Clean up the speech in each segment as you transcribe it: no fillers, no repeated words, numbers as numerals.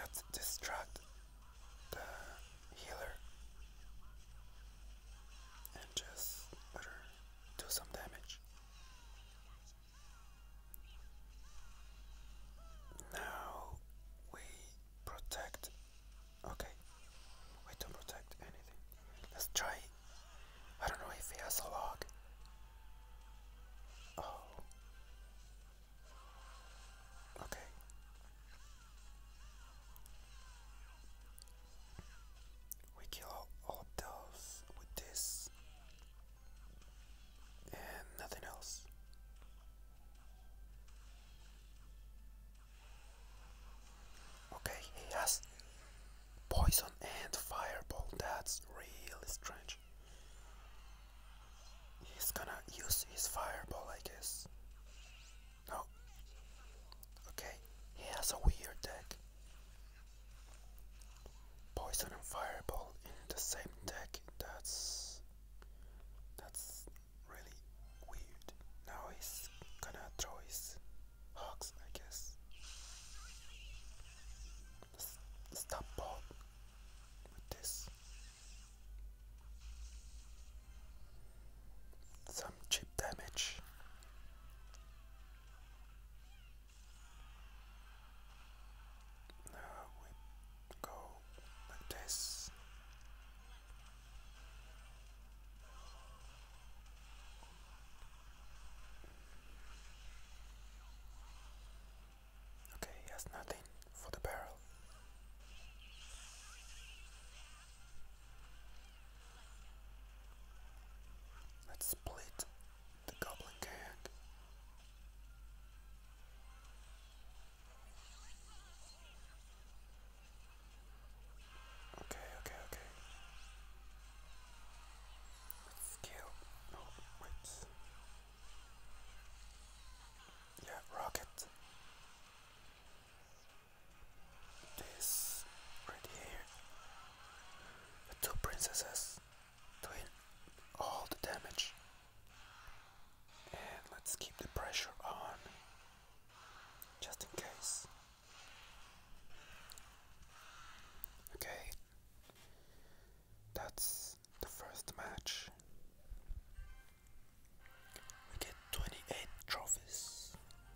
Let's distract the healer and just let her do some damage. Now we protect. Okay, we don't protect anything. Let's try. I don't know if he has a log. Oh, okay. We kill all of those with this and nothing else. Okay, he has poison and fireball. That's really strange. He's gonna use his fireball, I guess. No. Okay, he has a weird deck. Poison and fireball in the same deck. That's really weird. Now he's gonna throw his hogs, I guess. Stop ball with this. Some cheap damage. Now we go like this. Okay, he has nothing for the barrel. Let's split the goblin gang. Okay. Let's kill. Oh, wait. Yeah, rocket. This right here. The two princesses doing all the damage. And let's keep the pressure on, just in case. Okay, that's the first match. We get 28 trophies.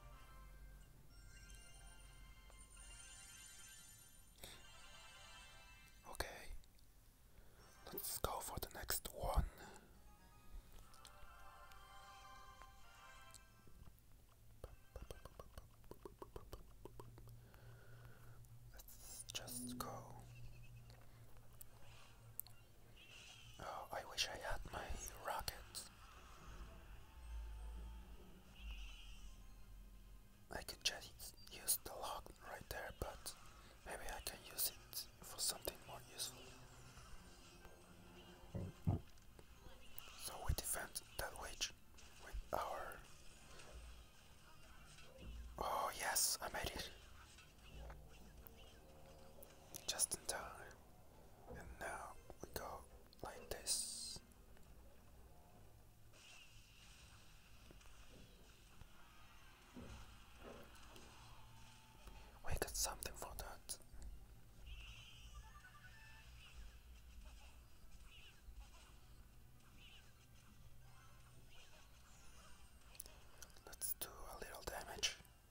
Okay, let's go for the next one. Let's just go. Oh, I wish I had my rocket. I could just use the lock right there, but maybe I can use it for something more useful. So we defend that witch with our... Oh yes, I made it. Just in time. And now we go like this. We got something for that. Let's do a little damage.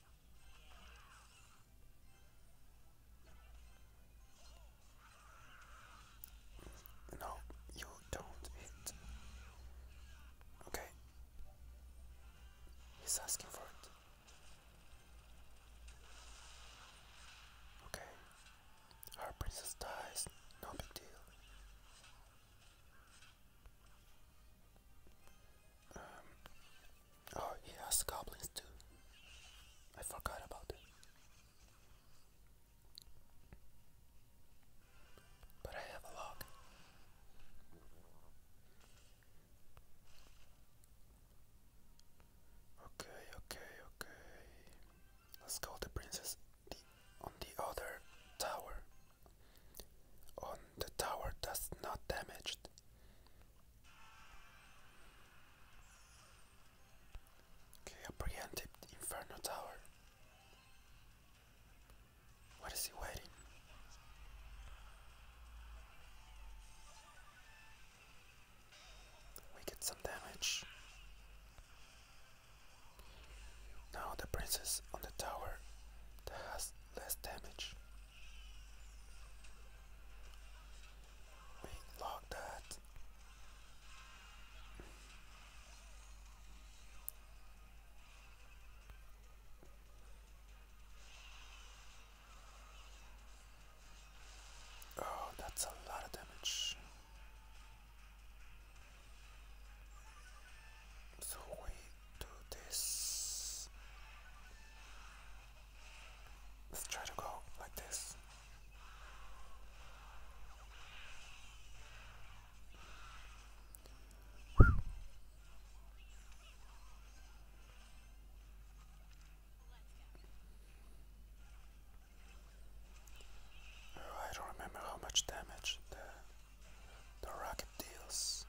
No, you don't hit. Okay. He's asking for it. Okay. Our princess dies. No big deal. Oh, he has goblins too. I forgot about it. But I have a log. Okay. Let's go the princess on the other tower. On the tower that's not damaged. Okay, a preemptive inferno tower. What is he waiting? houses on the tower that has less damage. We lock that. Oh, that's a lot of damage. So we do this. Let's try to go like this. I don't remember how much damage the rocket deals.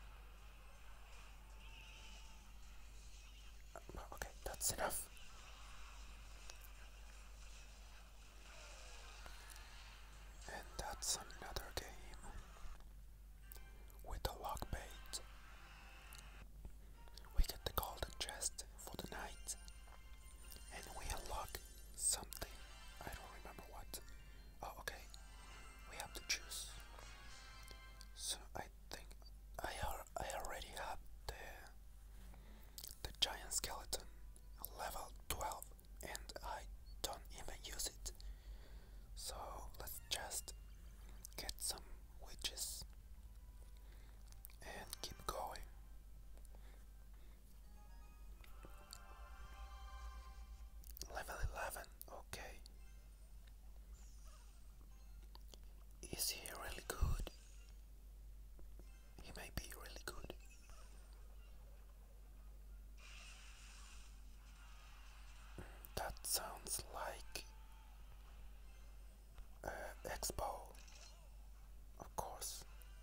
Okay, that's enough. And that's another game with the lock bait. We get the golden chest for the night, and we unlock something. I don't remember what. Oh, okay. We have to choose. So I think I already have the giant skeleton level 12, and I don't even use it. So let's just get some witches and keep going. Level 11, okay. Is he really good? He may be really good. That sounds like Expo, of course.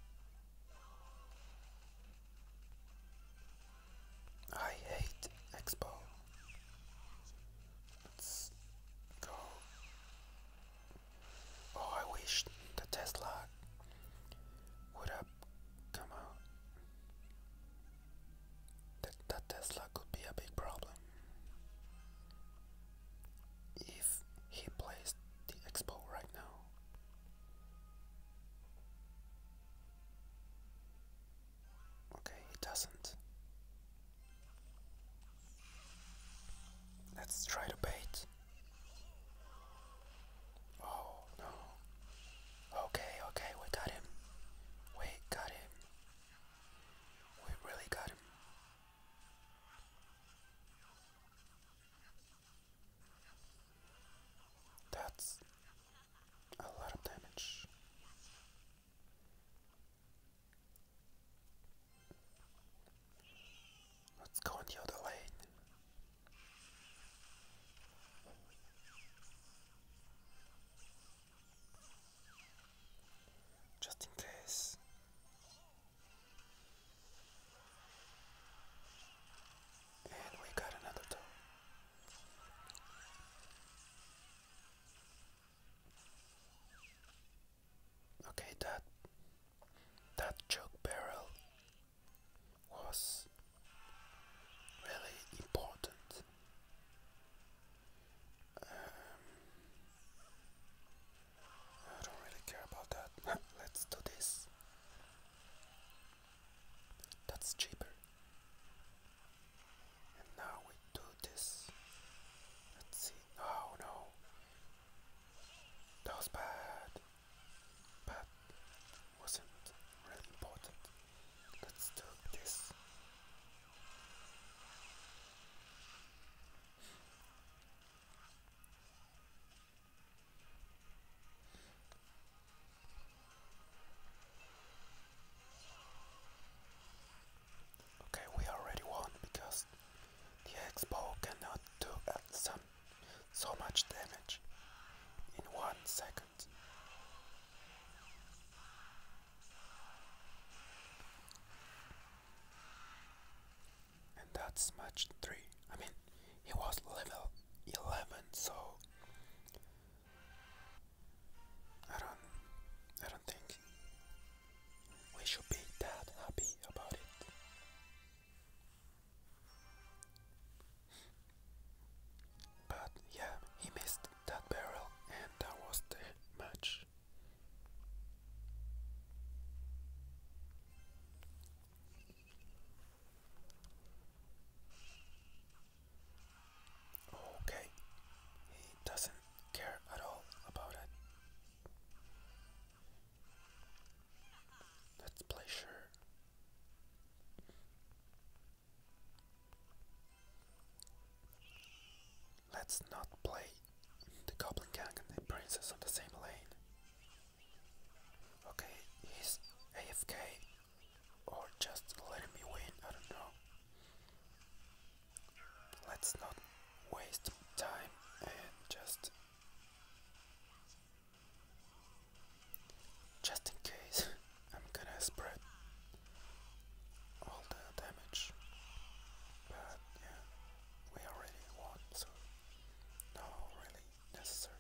I hate Expo. Let's go. Oh, I wish the Tesla would have come out. That Tesla could be a big problem if he plays the Expo right now. Okay, he doesn't. Let's try to bait. Oh no. Okay, okay, we got him. We got him. We really got him. That's a lot of damage. Let's go in the other lane. Just in case. And we got another toe. Okay, that choke barrel was really important. I don't really care about that. Let's do this. That's cheaper. And now we do this. Let's see. Oh no. That was bad. But wasn't really important. Let's do this. Okay, we already won because the Expo cannot do so much damage in 1 second. And that's match 3. I mean, he was level 11, so I don't think we should be that happy about it. But let's not play the Goblin Gang and the Princess on the same lane. Okay, he's AFK or just letting me win, I don't know. Let's not waste time and just in case I'm gonna spread all the damage. But yeah, we already won, so no really necessary.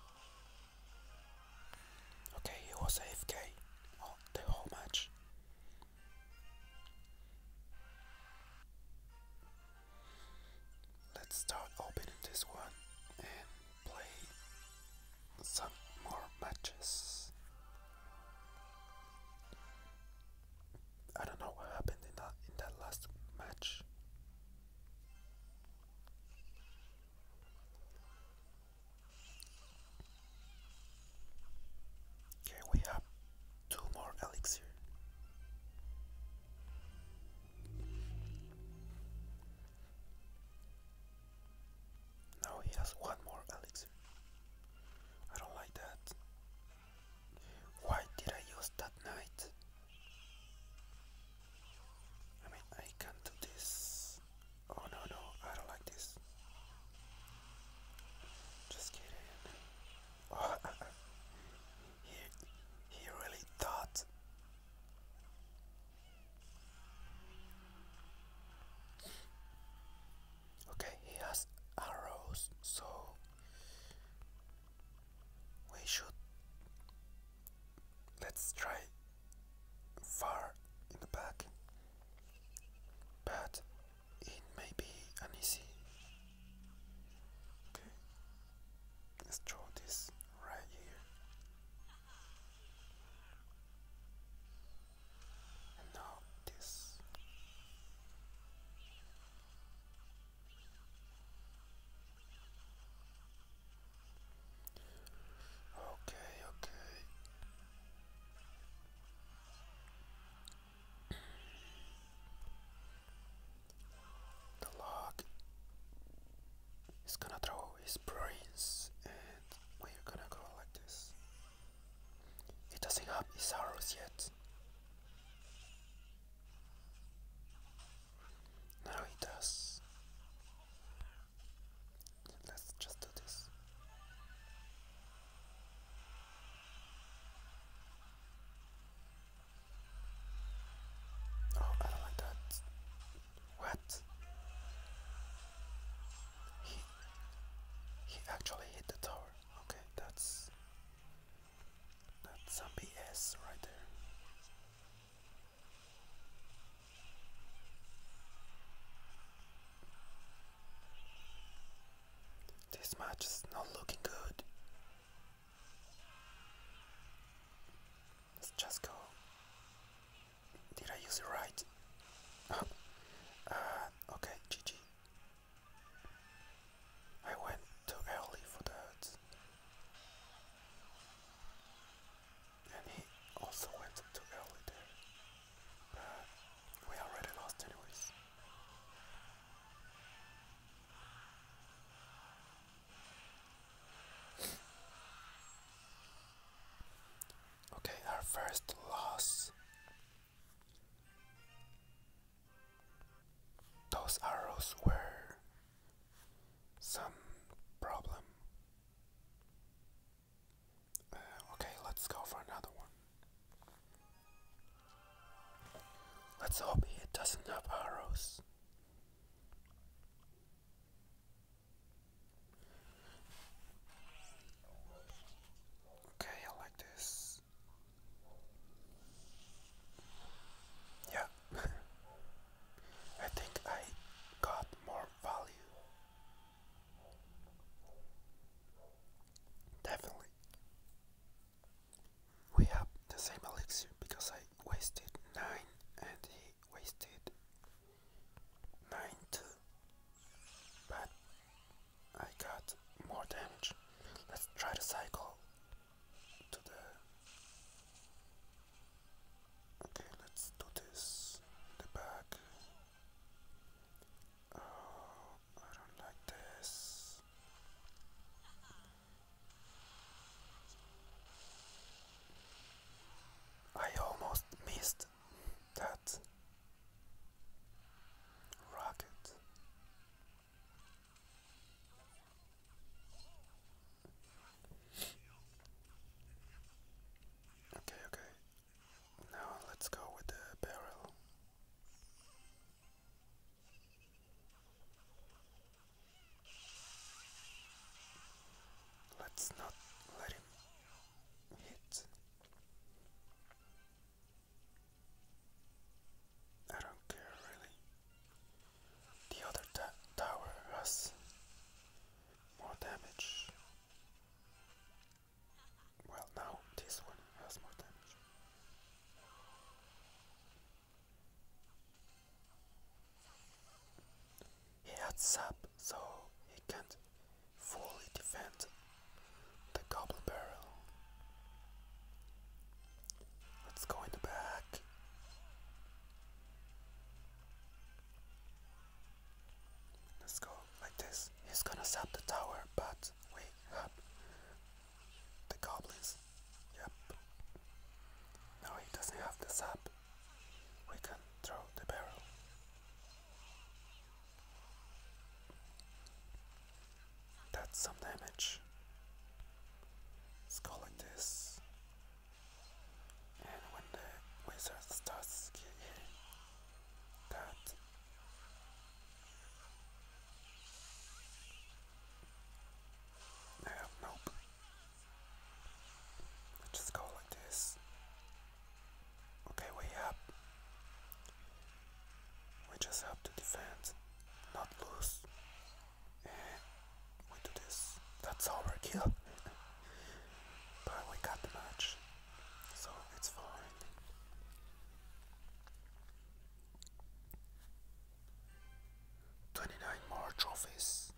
Okay, he was AFK the whole match. Let's start opening this one and play some more matches. I don't know what happened in that last match. Okay, we have 2 more elixir. Now he has 1 more elixir. I don't like that. Why did I use that knight? I mean, I can't do this. Oh no, no, I don't like this. Just kidding. Oh, he, he really thought. Okay, he has arrows, so we should. Let's try far in the back, but it may be uneasy. Okay, let's draw this right here, and now this. Okay, okay. The log is gonna throw his brains, and we're gonna go like this. He doesn't have his arrows yet. Now he does. Let's just do this. Oh, I don't like that. What? He he actually hit the tower. Okay, that's some BS right there. This match is not looking good. Let's just go. Did I use it right? Okay, GG. I went too early for that. And he also went too early there. But we already lost anyways. Okay, our first loss. Those arrows were some problem. Okay, let's go for another one. Let's hope he doesn't have arrows. Okay, I like this. Yeah, I think I got more value. Definitely. We have the same elixir because I wasted 9 and he wasted 9 too. But I got more damage. Let's try to cycle to the. Okay, let's do this. The back. Oh, I don't like this. Let's not let him hit. I don't care really. The other tower has more damage. Well, now this one has more damage. He had sap, so he can't fully defend the goblin barrel. Let's go in the back. Let's go like this. He's gonna sap the tower, but we have the goblins. Yep. Now he doesn't have the sap. We can throw the barrel. That's some damage. Let's go like this. And when the wizard starts hitting that, nope. Let's just go like this. Okay, we just have to defend, not lose. And we do this. That's overkill. But we got the match, so it's fine. 29 more trophies.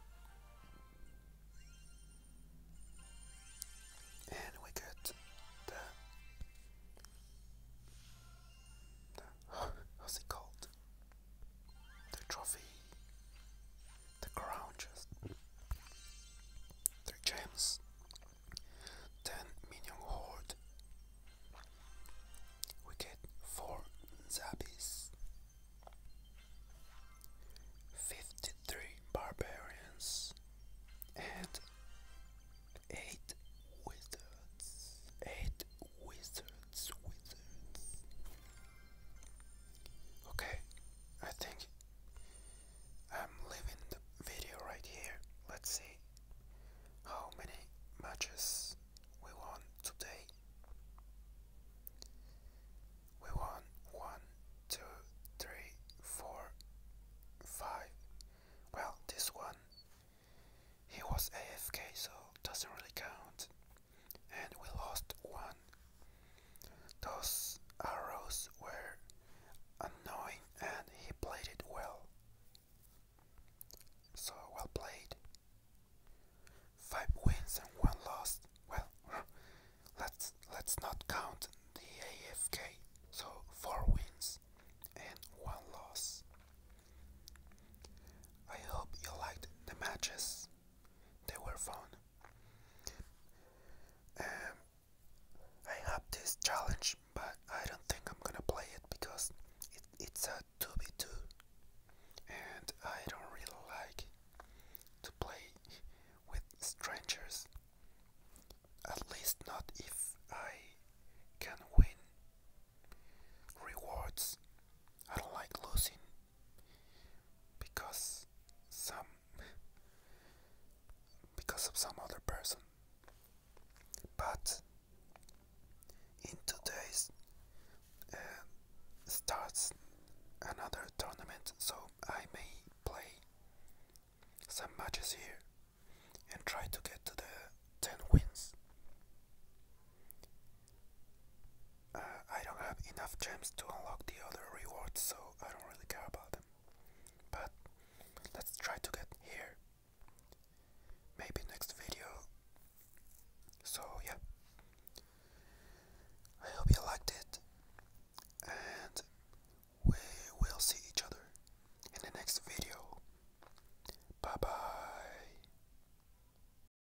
And we get the how's it called? The trophy, the crown, just 3 gems, 10 minion horde. We get 4 zabbies, 53 barbarians, and 8 wizards. 8 wizards. Okay, I think I'm leaving the video right here. Let's see how many matches we won today. We won 1, 2, 3, 4, 5. Well, this one, he was AFK, so doesn't really count. And we lost 1. Those arrows were annoying and he played it well. So well played. 5 wins and 1 loss. Well, let's not count the AFK. So 4 wins and 1 loss. I hope you liked the matches. They were fun. I have this challenge, but I don't think I'm gonna play it because it's a 2v2 and I don't really like to play with strangers. At least not if I can win rewards. I don't like losing because of some other person. But in 2 days starts another tournament, so I may play some matches here and try to get to the 10 wins. I don't have enough gems to unlock the other rewards, so I don't really care about them. But let's try to get here.